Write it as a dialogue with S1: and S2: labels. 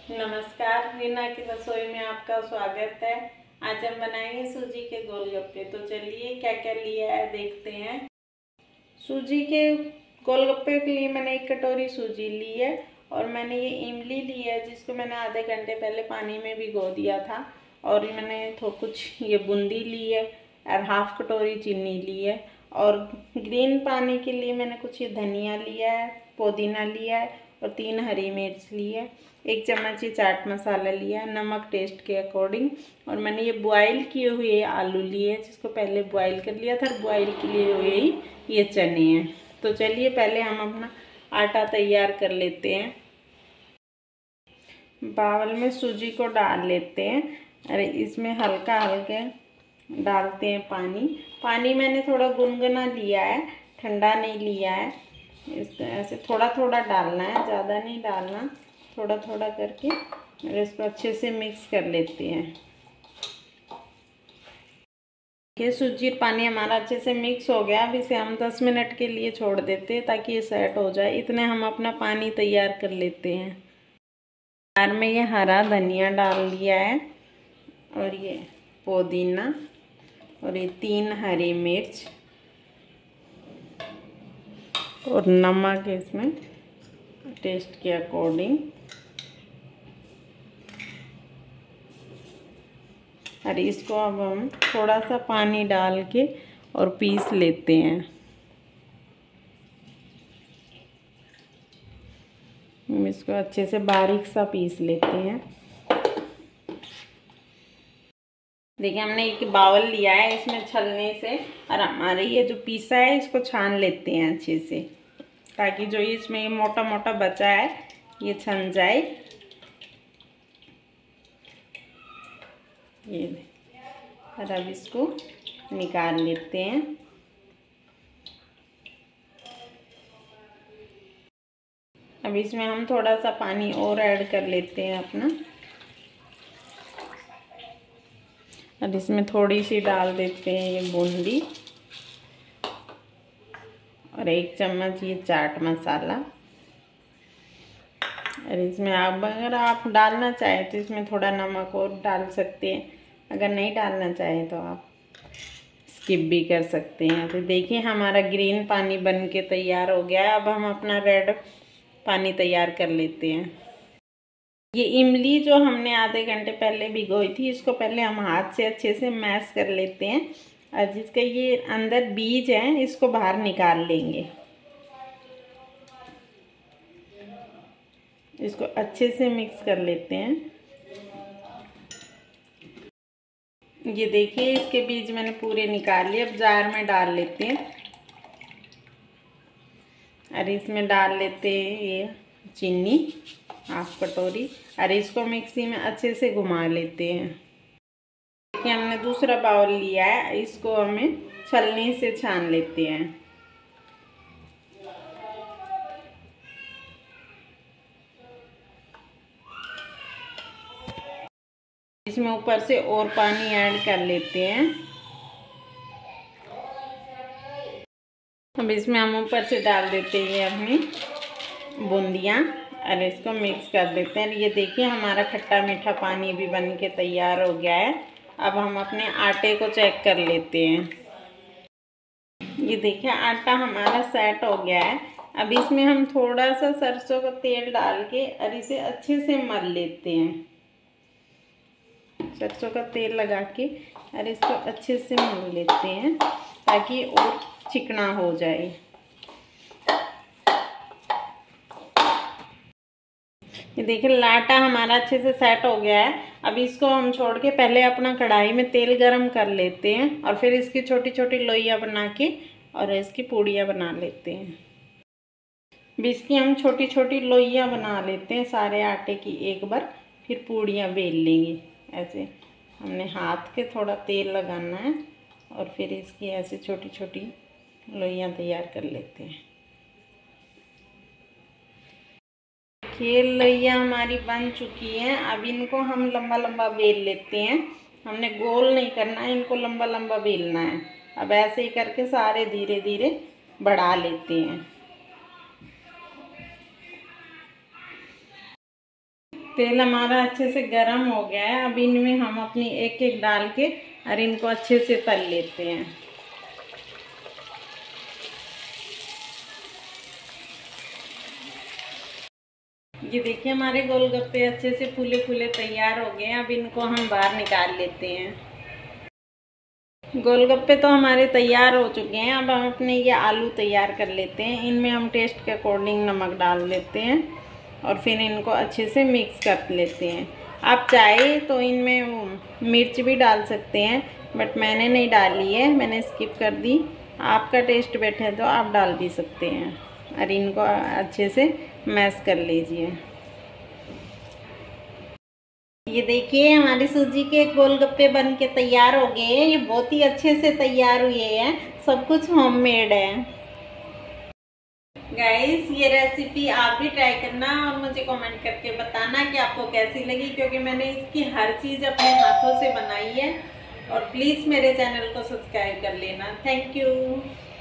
S1: नमस्कार, रीना की रसोई में आपका स्वागत है। आज हम बनाएंगे सूजी के गोलगप्पे। तो चलिए क्या क्या लिया है देखते हैं। सूजी के गोलगप्पे के लिए मैंने 1 कटोरी सूजी ली है और मैंने ये इमली ली है जिसको मैंने आधे घंटे पहले पानी में भिगो दिया था। और मैंने कुछ ये बूंदी ली है और 1/2 कटोरी चीनी ली है। और ग्रीन पानी के लिए मैंने कुछ ये धनिया लिया है, पुदीना लिया है और 3 हरी मिर्च ली है। 1 चम्मच ये चाट मसाला लिया है, नमक टेस्ट के अकॉर्डिंग। और मैंने ये बॉयल किए हुए आलू लिए जिसको पहले बॉयल कर लिया था और बॉयल किए हुए ही ये चने हैं। तो चलिए पहले हम अपना आटा तैयार कर लेते हैं। बावल में सूजी को डाल लेते हैं। अरे इसमें हल्का हल्के डालते हैं पानी। पानी मैंने थोड़ा गुनगुना लिया है, ठंडा नहीं लिया है। इस तरह से थोड़ा थोड़ा डालना है, ज़्यादा नहीं डालना, थोड़ा थोड़ा करके और इसको अच्छे से मिक्स कर लेते हैं। ये सूजी और पानी हमारा अच्छे से मिक्स हो गया। अब इसे हम 10 मिनट के लिए छोड़ देते हैं ताकि ये सेट हो जाए। इतने हम अपना पानी तैयार कर लेते हैं। जार में ये हरा धनिया डाल दिया है और ये पुदीना और ये 3 हरी मिर्च और नमक इसमें टेस्ट के अकॉर्डिंग। और इसको अब हम थोड़ा सा पानी डाल के और पीस लेते हैं। हम इसको अच्छे से बारीक सा पीस लेते हैं। देखिए हमने एक बाउल लिया है, इसमें छलने से और हमारे ये जो पीसा है इसको छान लेते हैं अच्छे से ताकि जो इसमें मोटा मोटा बचा है ये छन जाए। ये और अब इसको निकाल लेते हैं। अब इसमें हम थोड़ा सा पानी और ऐड कर लेते हैं अपना और इसमें थोड़ी सी डाल देते हैं ये बूंदी और 1 चम्मच ये चाट मसाला। और इसमें आप अगर आप डालना चाहें तो इसमें थोड़ा नमक और डाल सकते हैं, अगर नहीं डालना चाहें तो आप स्किप भी कर सकते हैं। तो देखिए हमारा ग्रीन पानी बन के तैयार हो गया है। अब हम अपना रेड पानी तैयार कर लेते हैं। ये इमली जो हमने आधे घंटे पहले भिगोई थी इसको पहले हम हाथ से अच्छे से मैश कर लेते हैं और जिसका ये अंदर बीज है इसको बाहर निकाल लेंगे। इसको अच्छे से मिक्स कर लेते हैं। ये देखिए इसके बीज मैंने पूरे निकाल लिए। अब जार में डाल लेते हैं और इसमें डाल लेते हैं ये चीनी 1/2 कटोरी और इसको मिक्सी में अच्छे से घुमा लेते हैं। देखिए हमने दूसरा बाउल लिया है, इसको हमें छलनी से छान लेते हैं। इसमें ऊपर से और पानी ऐड कर लेते हैं। अब इसमें हम ऊपर से डाल देते हैं अपनी बूंदियाँ और इसको मिक्स कर देते हैं। ये देखिए हमारा खट्टा मीठा पानी भी बन के तैयार हो गया है। अब हम अपने आटे को चेक कर लेते हैं। ये देखिए आटा हमारा सेट हो गया है। अब इसमें हम थोड़ा सा सरसों का तेल डाल के और इसे अच्छे से मल लेते हैं। सरसों का तेल लगा के और इसको अच्छे से मल लेते हैं ताकि और चिकना हो जाए। ये देखिए लाटा हमारा अच्छे से सेट हो गया है। अब इसको हम छोड़ के पहले अपना कढ़ाई में तेल गरम कर लेते हैं और फिर इसकी छोटी छोटी लोइयाँ बना के और इसकी पूड़ियाँ बना लेते हैं। अब इसकी हम छोटी छोटी लोइयाँ बना लेते हैं सारे आटे की एक बार, फिर पूड़ियाँ बेल लेंगे। ऐसे हमने हाथ के थोड़ा तेल लगाना है और फिर इसकी ऐसे छोटी छोटी लोइयाँ तैयार कर लेते हैं। खेल लोइयाँ हमारी बन चुकी हैं। अब इनको हम लंबा लंबा बेल लेते हैं। हमने गोल नहीं करना है, इनको लंबा लंबा बेलना है। अब ऐसे ही करके सारे धीरे धीरे बढ़ा लेते हैं। तेल हमारा अच्छे से गर्म हो गया है। अब इनमें हम अपनी एक एक डाल के और इनको अच्छे से तल लेते हैं। ये देखिए हमारे गोलगप्पे अच्छे से फूले फूले तैयार हो गए हैं। अब इनको हम बाहर निकाल लेते हैं। गोलगप्पे तो हमारे तैयार हो चुके हैं। अब हम अपने ये आलू तैयार कर लेते हैं। इनमें हम टेस्ट के अकॉर्डिंग नमक डाल देते हैं और फिर इनको अच्छे से मिक्स कर लेते हैं। आप चाहे तो इनमें मिर्च भी डाल सकते हैं, बट मैंने नहीं डाली है, मैंने स्किप कर दी। आपका टेस्ट बैठे तो आप डाल भी सकते हैं। और इनको अच्छे से मैश कर लीजिए। ये देखिए हमारी सूजी के गोलगप्पे बन के तैयार हो गए हैं। ये बहुत ही अच्छे से तैयार हुए हैं। सब कुछ होममेड है। गाइस ये रेसिपी आप भी ट्राई करना और मुझे कमेंट करके बताना कि आपको कैसी लगी, क्योंकि मैंने इसकी हर चीज़ अपने हाथों से बनाई है। और प्लीज़ मेरे चैनल को सब्सक्राइब कर लेना। Thank you.